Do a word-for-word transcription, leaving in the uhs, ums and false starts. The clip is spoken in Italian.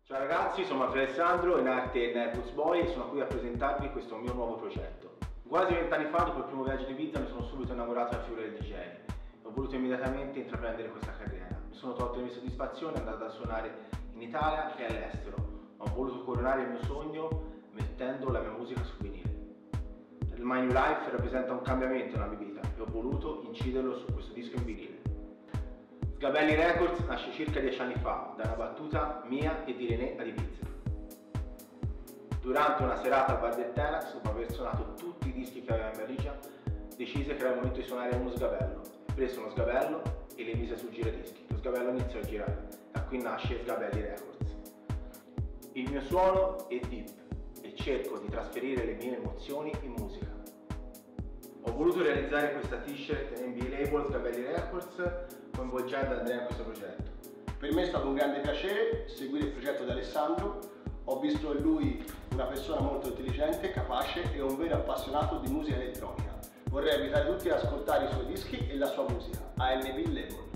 Ciao ragazzi, sono Matteo Alessandro, in arte Nervous Boy, e sono qui a presentarvi questo mio nuovo progetto. Quasi vent'anni fa, dopo il primo viaggio di Ibiza, mi sono subito innamorato della figura del D J e ho voluto immediatamente intraprendere questa carriera. Mi sono tolto le mie soddisfazioni, andando a suonare in Italia e all'estero. Ho voluto coronare il mio sogno mettendo la mia musica su vinile. Il My New Life rappresenta un cambiamento nella mia vita e ho voluto inciderlo su questo disco in vinile. Sgabelli Records nasce circa dieci anni fa da una battuta mia e di René ad Ibiza. Durante una serata al bar del Tenax, dopo aver suonato tutti i dischi che aveva in valigia, decise che era il momento di suonare uno sgabello. Prese uno sgabello e le mise sul giradischi. Lo sgabello iniziò a girare. Da qui nasce Sgabelli Records. Il mio suono è deep e cerco di trasferire le mie emozioni in musica. Ho voluto realizzare questa t-shirt in B-Label Sgabelli Records coinvolgendo Andrea in questo progetto. Per me è stato un grande piacere seguire il progetto di Alessandro. Ho visto in lui una persona molto intelligente, capace e un vero appassionato di musica elettronica. Vorrei invitare tutti ad ascoltare i suoi dischi e la sua musica, A N B Label.